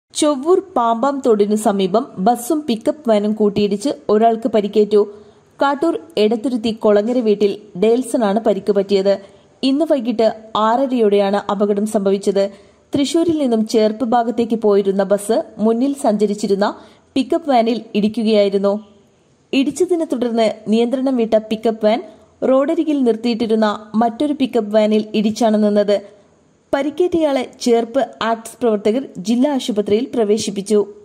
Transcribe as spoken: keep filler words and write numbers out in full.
ചൊവ്വൂർ പാമ്പാം തോടിനു സമീപം ബസ്സും പിക്കപ്പ് വാനും കൂട്ടിയിടിച്ച് ഒരാൾക്ക് പരിക്കേറ്റു. കാട്ടൂർ എടത്തുരുത്തി കൊളങ്ങര വീട്ടിൽ ഡേൽസണാണ് പരിക്ക് പറ്റിയത്. ഇന്ന് വൈകിട്ട് ആറരയോടെയാണ് അപകടം സംഭവിച്ചത്. തൃശൂരിൽ നിന്നും ചേർപ്പ് ഭാഗത്തേക്ക് പോയിരുന്ന ബസ് മുന്നിൽ സഞ്ചരിച്ചിരുന്ന പിക്കപ്പ് വാനിൽ ഇടിക്കുകയായിരുന്നു. ഇടിച്ചതിനെ തുടർന്ന് നിയന്ത്രണം വിട്ട പിക്കപ്പ് വാൻ റോഡരികിൽ നിർത്തിയിട്ടിരുന്ന മറ്റൊരു പിക്കപ്പ് വാനിൽ ഇടിച്ചാണ് നിന്നത്. പരിക്കേറ്റയാളെ ചേർപ്പ് ആക്ട്സ് പ്രവർത്തകർ ജില്ലാ ആശുപത്രിയിൽ പ്രവേശിപ്പിച്ചു.